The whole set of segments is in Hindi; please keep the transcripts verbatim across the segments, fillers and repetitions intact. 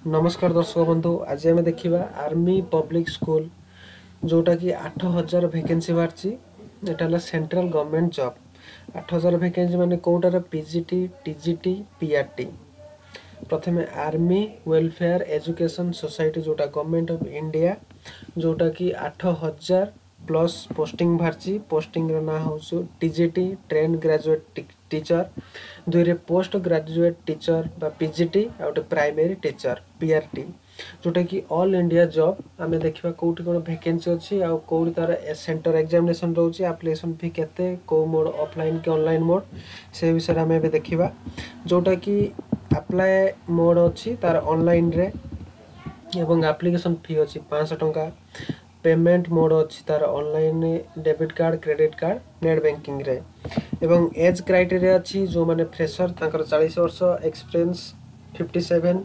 नमस्कार दर्शक बंधु, आज आम देखा आर्मी पब्लिक स्कूल जोटा कि आठ हजार वैकेंसी बाहरी। यहाँ सेंट्रल गवर्नमेंट जॉब आठ हजार वैकेंसी माने कौटार पीजीटी टीजीटी पीआरटी। प्रथम आर्मी वेलफेयर एजुकेशन सोसाइटी जोटा गवर्नमेंट ऑफ इंडिया जोटा कि आठ हजार प्लस पोस्टिंग बाहरी। पोस्टिंग ना हो टीजीटी ट्रेन ग्रेजुएट टीचर, दुई रे पोस्ट ग्रेजुएट टीचर बा पीजीटी आउटे प्राइमरी टीचर पीआरटी जोटा कि ऑल इंडिया जॉब। आम देखा कौटी कौन वैकेंसी अच्छी आउ कौटी तार सेंटर एग्जामिनेशन रोचे, एप्लिकेशन फी केते, को मोड ऑफलाइन के ऑनलाइन मोड से विषय आम ए देखा। जोटा कि अप्लाई मोड अच्छी तार ऑनलाइन रे एवं एप्लिकेशन फी अच्छी पाँच सौ टंका। पेमेंट मोड अच्छी तार online debit card credit card net banking रे। एवं एज क्राइटेरिया अच्छी जो माने फ्रेशर तांकर चालीस वर्ष एक्सपीरियंस फिफ्टी सेवन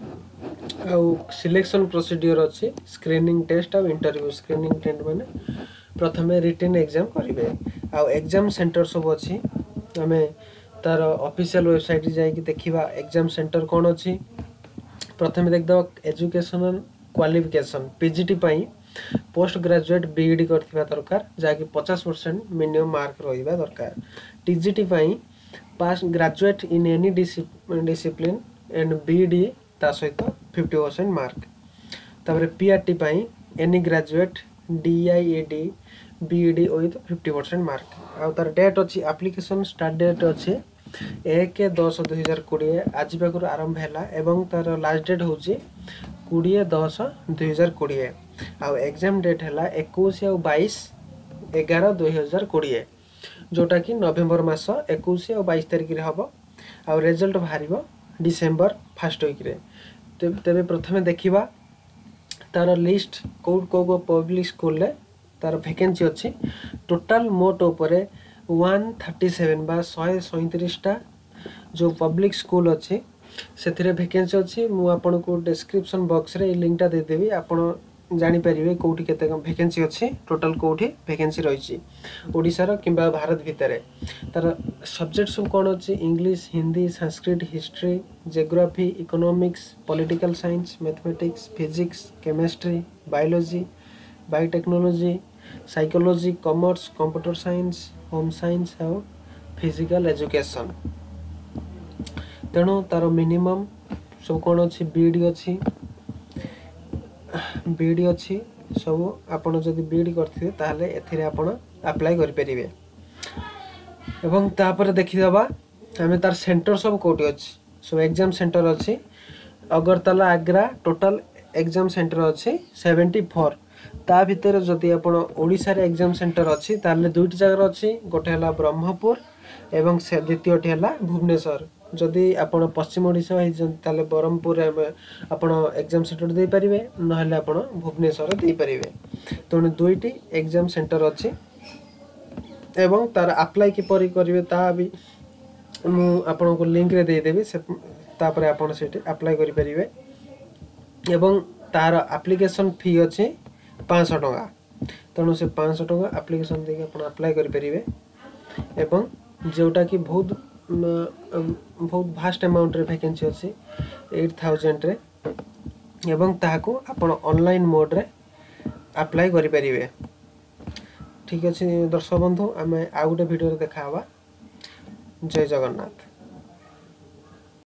आउ सिलेक्शन प्रोसीड्यूर अच्छी स्क्रीनिंग टेस्ट आउ इंटरव्यू। स्क्रीनिंग टेस्ट माने प्रथमे रिटन एग्जाम करेंगे आउ एग्जाम सेंटर सब अच्छी। आम तार ऑफिशियल वेबसाइट जाई देखा एग्जाम सेंटर कौन अच्छी। प्रथमे देखद एजुकेशनल क्वालिफिकेशन पीजीटी पाई पोस्ट ग्रेजुएट बीईडी करथिबा दरकार जाकि पचास परसेंट मिनिमम मार्क रहिबा दरकार। टीजीटी पाई pass graduate in any discipline and BEd ता सहित फिफ्टी परसेंट मार्क। तापर पीआरटी पाई any graduate DIEd BEd with fifty percent mark. आउ तार डेट अच्छी एप्लिकेशन स्टार्ट डेट अच्छे एक दस दुई हजार कोड़े आज पाखु आरंभ है एवं तार लास्ट डेट हूँ कोड़े दस दुई हजार कोड़े। आउ एग्जाम डेट है इक्कीस आउ बाईस एगार दुई हजार कोड़े जोटा कि नवेम्बर मास इक्कीस आउ बाईस तारिख रे हम आउ रिजल्ट बाहर डिसेम्बर फास्ट वीक रे। तेरे प्रथमे देखा तार लिस्ट कौ कौ पब्लिक स्कूल रे तार वैकेंसी अच्छी। टोटाल मोट उपरे वन थर्टी सेवेन बा शहे सैंतीसटा जो पब्लिक स्कूल अच्छी से वैकेंसी अच्छी। मुझे आपन को डिस्क्रिप्शन बॉक्स रे लिंकटा देदेवी, आपन जानीपर कौटी के वैकेंसी अच्छी टोटाल कौटी वैकेंसी रही ओडिशार किंबा भारत भितर। तार सब्जेक्ट सब कौन अच्छी English Hindi Sanskrit history geography economics political science mathematics physics chemistry biology biotechnology psychology commerce computer science home science और फिजिकल एजुकेशन। तेणु तार मिनिमम सब कौन अच्छी बीईडी अच्छी बीईडी अच्छी सब आपण जदि बीईडी करथिबे ताहले एथिरे आपण अप्लाई करि परिबे। एवं तापर देखिदबा आमे तार सेंटर सब कोठी अछि। सब एग्जाम सेंटर अछि Agartala Agra total exam centre अछि सेवेंटी फोर। ता भितर जदि आपण ओडिसा रे एग्जाम सेंटर अछि ताहले दुईटी जगह अछि, गोटे हला ब्रह्मपुर एवं से द्वितीयटी हला भुवनेश्वर। जदि आपण पश्चिम ओडिसा ताले ब्रह्मपुर आपण एग्जाम सेंटर दे परिबे नहले आपण भुवनेश्वर दे परिबे। तेणु दुईटी एग्जाम सेंटर अछि एवं तार अप्लाई किपरि करिवे ता भी मु आपण को लिंक रे दे देबी से तापर आपण सेठी अप्लाई करि परिबे। एवं तार एप्लिकेशन फी अछि पाँच सौ टंका। तेणु से पाँच सौ टंका एप्लिकेशन देके आपण अप्लाई करि परिबे। एवं जोटा कि बहुत बहुत भास्ट अमाउंट रे वैकेंसी अच्छी एट थाउजेंड रे एवं ताहाको आपण ऑनलाइन मोड रे अप्लाई करि परिबे। ठीक अछि दर्शक बंधु, आमे आ गोटे वीडियो रे देखा हवा। जय जगन्नाथ।